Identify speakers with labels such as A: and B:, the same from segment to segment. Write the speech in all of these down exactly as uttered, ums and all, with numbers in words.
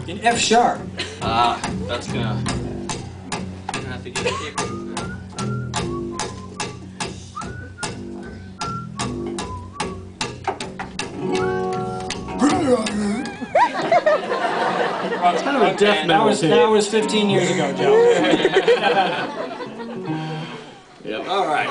A: In F sharp.
B: Ah, that's gonna, gonna have to get a kick.
A: It's kind of a death metal. That was, that was fifteen years ago, Joe.
B: Yep. All right.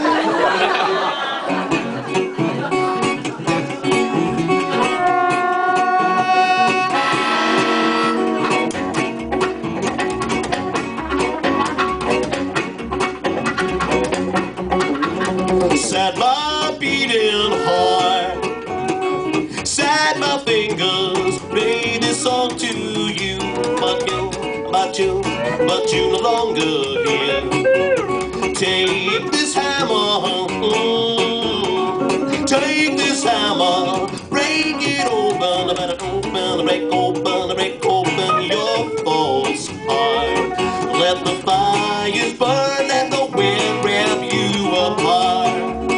C: Sad my beating heart, sad my fingers, play this song to you, but you, but you, but you no longer here. Take this hammer, mm, take this hammer, break it open, break open, break open, break open your false heart. Let the fires burn and the wind wrap you apart.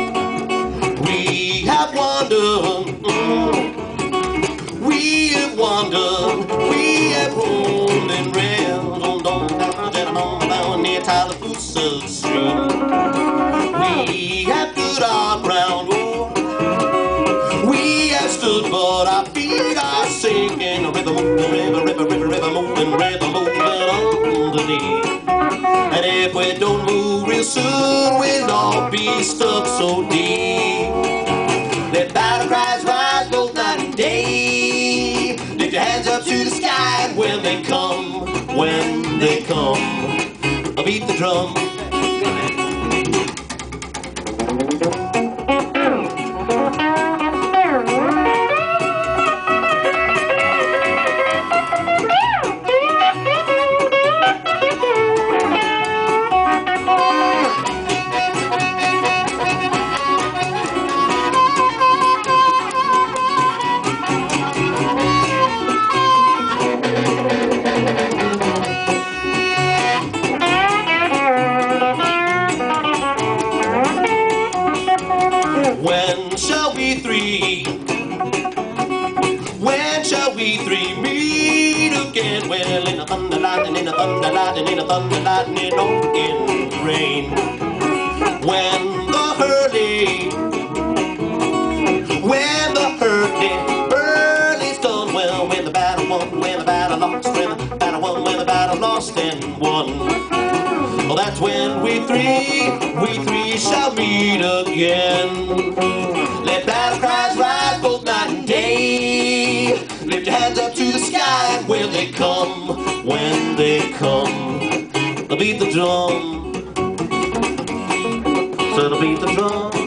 C: We have wandered, mm, we have wandered, we have roamed and railed on down, down, down, down near Tallapoosa Street. We have stood our ground, oh, we have stood, but our feet are sinking. River, river, river, river, river, moving, river, moving underneath. And if we don't move real soon, we'll all be stuck so deep. Let battle cries rise both night and day. Lift your hands up to the sky, and when they come, when they come, I'll beat the drum. When shall we three, when shall we three meet again? Well, in a thunder lightning, in a thunder lightning, in a thunder lightning, oh, in the rain. When the hurly, when the hurly, hurly's done, well, when the battle won, when the battle lost, when the battle won, when the battle lost and won. Well, that's when we three, we three shall meet again. Let battle cries rise both night and day. Lift your hands up to the sky, and when they come, when they come, they'll beat the drum. So they'll beat the drum.